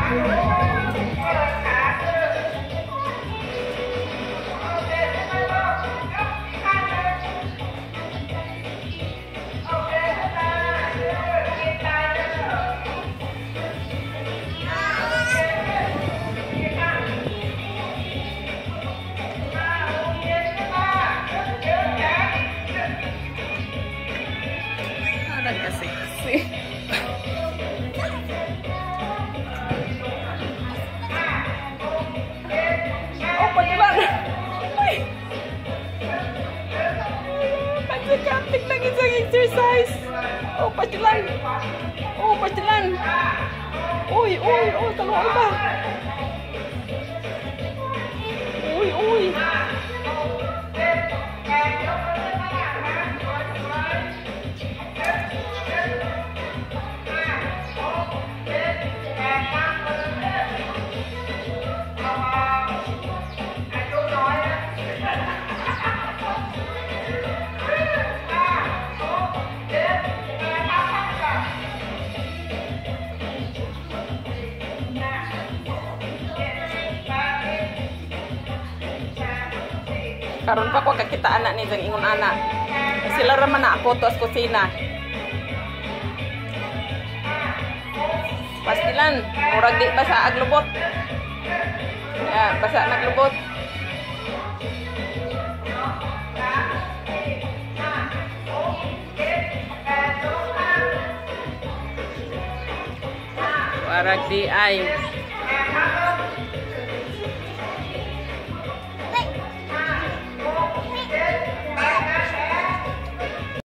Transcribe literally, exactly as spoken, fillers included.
Kasi-kasi. Oh, pagkilan! Ay! Pagkikantik lang isang exercise. Oh, pagkilan! Oh, pagkilan! Uy, uy, uy, taluan ba? Uy, uy! Karon pa ko kakita anak ni jang ingon anak. Sila raman na ako to as kusina. Pastilan, murag di basa aglubot. Ya, basa naglubot. Warag di ay.